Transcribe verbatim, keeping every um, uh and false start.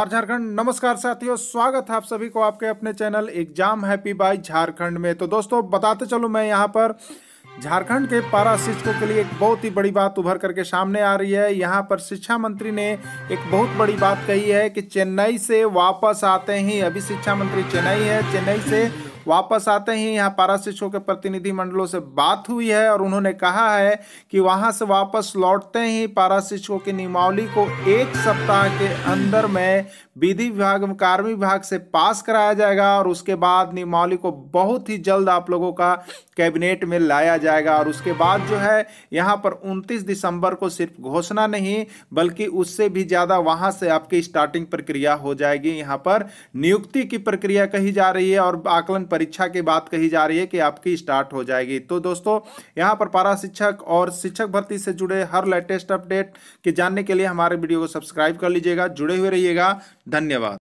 जोहार झारखंड। नमस्कार साथियों, स्वागत है आप सभी को आपके अपने channel exam happy by Jharkhand में। तो दोस्तों बताते चलो, मैं यहाँ पर झारखंड के पारा शिक्षकों के लिए एक बहुत ही बड़ी बात उभर करके सामने आ रही है। यहाँ पर शिक्षा मंत्री ने एक बहुत बड़ी बात कही है कि चेन्नई से वापस आते ही, अभी शिक्षा मंत्री चेन्नई है, चेन्नई से वापस आते ही यहाँ पारा शिक्षकों के प्रतिनिधि मंडलों से बात हुई है और उन्होंने कहा है कि वहां से वापस लौटते ही पारा शिक्षकों की नियमावली को एक सप्ताह के अंदर में विधि विभाग कार्मिक विभाग से पास कराया जाएगा और उसके बाद नियमावली को बहुत ही जल्द आप लोगों का कैबिनेट में लाया जाएगा। और उसके बाद जो है यहाँ पर उनतीस दिसंबर को सिर्फ घोषणा नहीं बल्कि उससे भी ज़्यादा वहाँ से आपकी स्टार्टिंग प्रक्रिया हो जाएगी। यहाँ पर नियुक्ति की प्रक्रिया कही जा रही है और आकलन परीक्षा की बात कही जा रही है कि आपकी स्टार्ट हो जाएगी। तो दोस्तों यहाँ पर पारा शिक्षक और शिक्षक भर्ती से जुड़े हर लेटेस्ट अपडेट के जानने के लिए हमारे वीडियो को सब्सक्राइब कर लीजिएगा, जुड़े हुए रहिएगा। धन्यवाद।